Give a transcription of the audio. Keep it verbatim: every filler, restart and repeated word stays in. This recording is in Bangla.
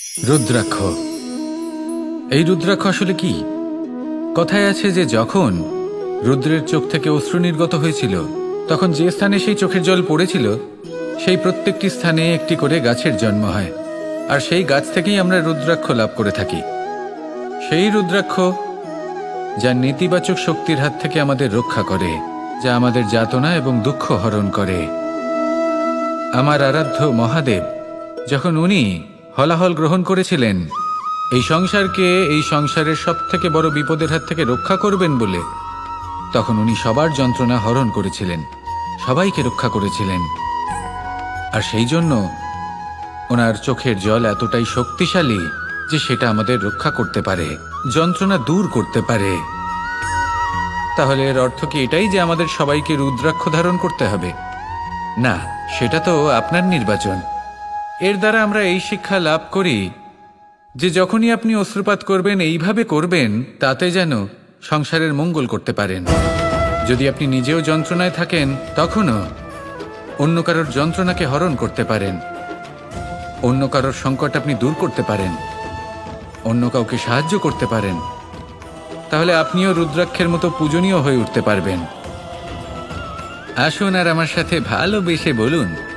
রুদ্রাক্ষ। এই রুদ্রাক্ষ আসলে কি? কথায় আছে যে যখন রুদ্রের চোখ থেকে অশ্রু নির্গত হয়েছিল, তখন যে স্থানে সেই চোখের জল পড়েছিল সেই প্রত্যেকটি স্থানে একটি করে গাছের জন্ম হয়, আর সেই গাছ থেকেই আমরা রুদ্রাক্ষ লাভ করে থাকি। সেই রুদ্রাক্ষ যা নেতিবাচক শক্তির হাত থেকে আমাদের রক্ষা করে, যা আমাদের যাতনা এবং দুঃখ হরণ করে। আমার আরাধ্য মহাদেব যখন উনি হলাহল গ্রহণ করেছিলেন এই সংসারকে, এই সংসারের সব থেকে বড় বিপদের হাত থেকে রক্ষা করবেন বলে, তখন উনি সবার যন্ত্রণা হরণ করেছিলেন, সবাইকে রক্ষা করেছিলেন। আর সেই জন্য ওনার চোখের জল এতটাই শক্তিশালী যে সেটা আমাদের রক্ষা করতে পারে, যন্ত্রণা দূর করতে পারে। তাহলে এর অর্থ কি এটাই যে আমাদের সবাইকে রুদ্রাক্ষ ধারণ করতে হবে? না, সেটা তো আপনার নির্বাচন। এর দ্বারা আমরা এই শিক্ষা লাভ করি যে যখনই আপনি অশ্রুপাত করবেন, এইভাবে করবেন তাতে যেন সংসারের মঙ্গল করতে পারেন। যদি আপনি নিজেও যন্ত্রণায় থাকেন, তখনও অন্য কারোর যন্ত্রণাকে হরণ করতে পারেন, অন্য কারোর সংকট আপনি দূর করতে পারেন, অন্য কাউকে সাহায্য করতে পারেন। তাহলে আপনিও রুদ্রাক্ষের মতো পূজনীয় হয়ে উঠতে পারবেন। আসুন আর আমার সাথে ভালোবেসে বলুন,